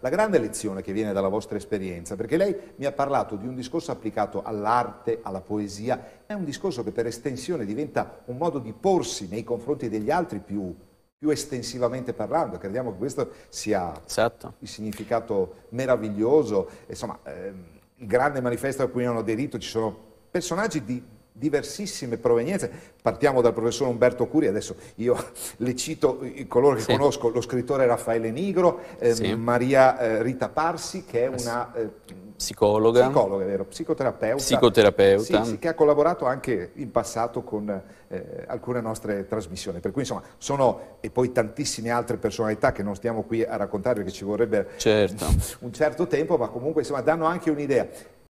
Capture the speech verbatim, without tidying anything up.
la grande lezione che viene dalla vostra esperienza, perché lei mi ha parlato di un discorso applicato all'arte, alla poesia, è un discorso che per estensione diventa un modo di porsi nei confronti degli altri più, più estensivamente parlando. Crediamo che questo sia Esatto. il significato meraviglioso, insomma, ehm, il grande manifesto a cui hanno aderito ci sono personaggi di diversissime provenienze. Partiamo dal professor Umberto Curi, adesso io le cito coloro che Sì. conosco, lo scrittore Raffaele Nigro, eh, Sì. Maria eh, Rita Parsi, che è una eh, Psicologa. psicologa, è vero, psicoterapeuta, Psicoterapeuta. sì, sì, che ha collaborato anche in passato con eh, alcune nostre trasmissioni, per cui insomma sono, e poi tantissime altre personalità che non stiamo qui a raccontare perché ci vorrebbe Certo. un certo tempo, ma comunque insomma danno anche un'idea.